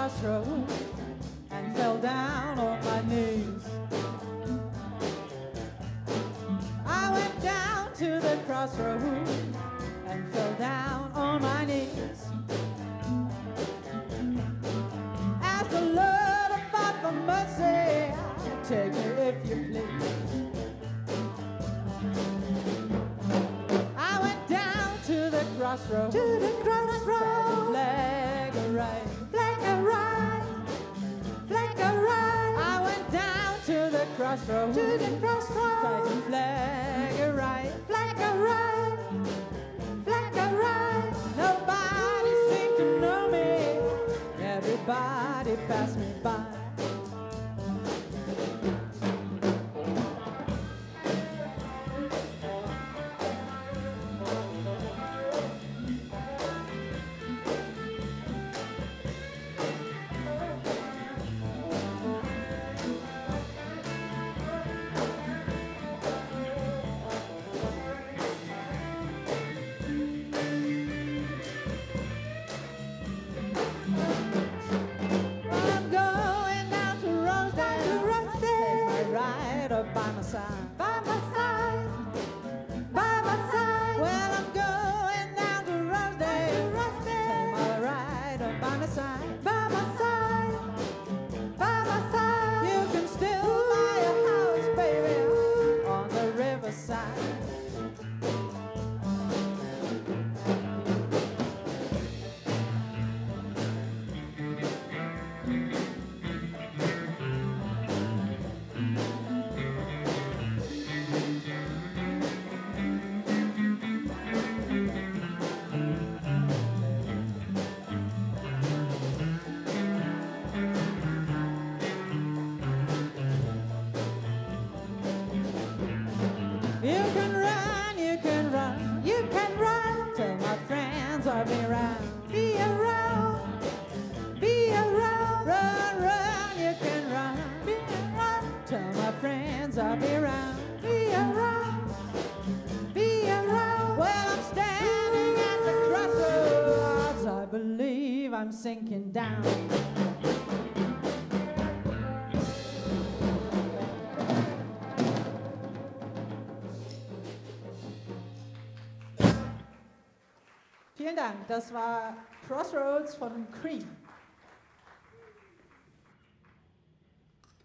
crossroads and fell down on my knees. I went down to the crossroads and fell down on my knees. Asked the Lord about for mercy, take me if you please. I went down to the crossroads, flag a right, flag a right, flag a right. I went down to the crossroads, flag a right, flag a right, flag a right. Nobody seemed to know me, everybody passed me by. By my side, by my side, by my side. Well, I'm going down to Rosedale, take my ride by my side, by my side, by my side. You can still buy a house, baby, on the riverside. You can run, you can run, you can run. Tell my friends I'll be around, be around, be around. Run, run, you can run, be around. Tell my friends I'll be around, be around, be around. Well, I'm standing at the crossroads, I believe I'm sinking down. Vielen Dank, das war Crossroads von Cream.